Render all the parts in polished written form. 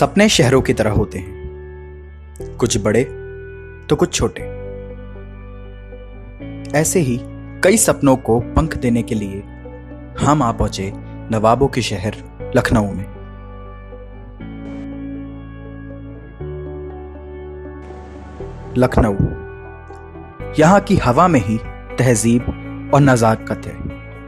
सपने शहरों की तरह होते हैं, कुछ बड़े तो कुछ छोटे। ऐसे ही कई सपनों को पंख देने के लिए हम आ पहुंचे नवाबों के शहर लखनऊ में। लखनऊ, यहाँ की हवा में ही तहजीब और नजाकत है।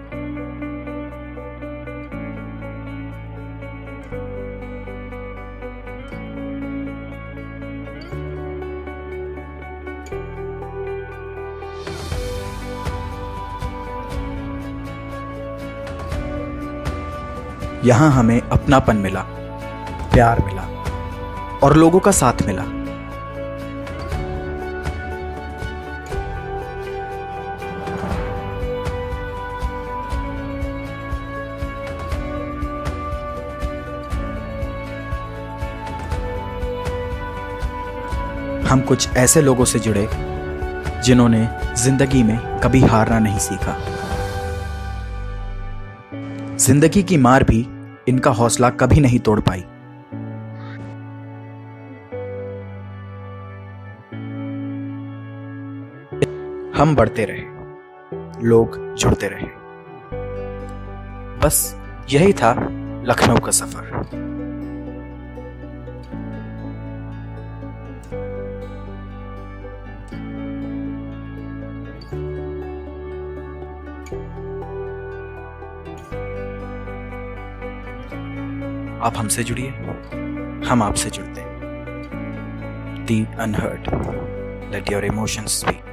यहाँ हमें अपनापन मिला, प्यार मिला और लोगों का साथ मिला। हम कुछ ऐसे लोगों से जुड़े जिन्होंने जिंदगी में कभी हारना नहीं सीखा। जिंदगी की मार भी इनका हौसला कभी नहीं तोड़ पाई। हम बढ़ते रहे, लोग जुड़ते रहे। बस यही था लखनऊ का सफर। आप हमसे जुड़िए, हम आपसे जुड़ते हैं। The Unheard. Let your emotions speak.